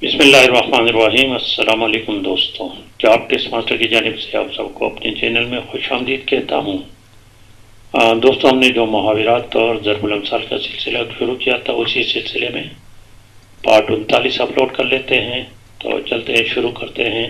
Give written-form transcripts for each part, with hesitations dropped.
बिस्मिल्लाहिर्रहमानिर्रहीम। अस्सलाम वालेकुम दोस्तों, जॉब टेस्ट मास्टर की जानिब से आप सबको अपने चैनल में खुश आमदीद कहता हूँ। दोस्तों, हमने जो मुहावरात और ज़रबुल अमसाल का सिलसिला शुरू किया था, उसी सिलसिले में पार्ट 39 अपलोड कर लेते हैं। तो चलते हैं, शुरू करते हैं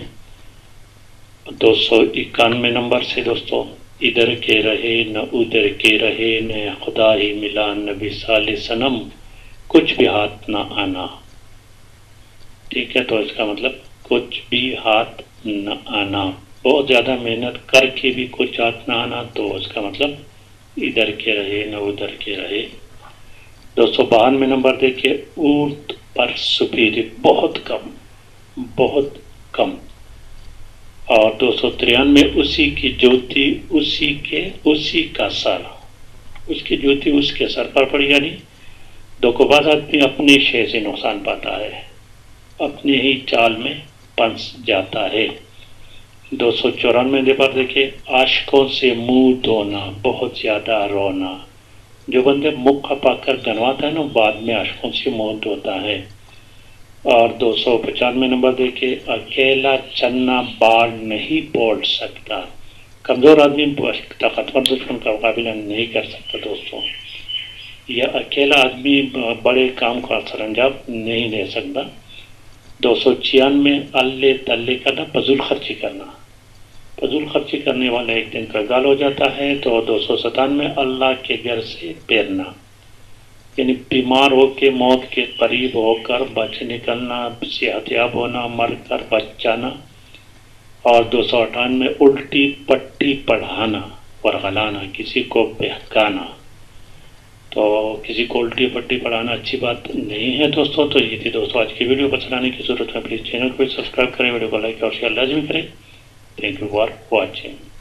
291 नंबर से। दोस्तों, इधर के रहे न उधर के रहे, न खुदा ही मिला न विसाल सनम, कुछ भी हाथ न आना। ठीक है, तो इसका मतलब कुछ भी हाथ न आना, बहुत ज़्यादा मेहनत करके भी कुछ हाथ न आना, तो इसका मतलब इधर के रहे न उधर के रहे। 292 नंबर देखिए, ऊंट पर सुपीरी, बहुत कम, बहुत कम। और 293, उसी की ज्योति उसी का सर, उसकी ज्योति उसके सर पर पड़ी। यानी धोखेबाज आदमी अपने शय से नुकसान पाता है, अपने ही चाल में फंस जाता है। 294 पर देखिए, आशिकों से मुंह धोना, बहुत ज्यादा रोना। जो बंदे मुख खपाकर गनवाता है ना, बाद में आशिकों से मुंह धोता है। और 295 नंबर देखिए, अकेला चन्ना बाढ़ नहीं बोल सकता। कमजोर आदमी ताकतवर दुश्मन का मुकाबला नहीं कर सकता। दोस्तों, यह अकेला आदमी बड़े काम का सरंजाम नहीं दे सकता। 296, अल्ले तल्ले करना, फजूल खर्ची करना। फजूल खर्ची करने वाला एक दिन कंगाल हो जाता है। तो 297, अल्लाह के घर से पैरना, यानी बीमार होकर मौत के करीब होकर बच निकलना, सेहतयाब होना, मर कर बच जाना। और 298, उल्टी पट्टी पढ़ाना और गलाना, किसी को बहकाना। तो किसी को उल्टी पट्टी पढ़ाना अच्छी बात नहीं है दोस्तों। तो ये थी दोस्तों आज की वीडियो। पसंद आने की जरूरत है प्लीज़ चैनल को सब्सक्राइब करें, वीडियो को लाइक और शेयर लाजमी करें। Thank you for watching.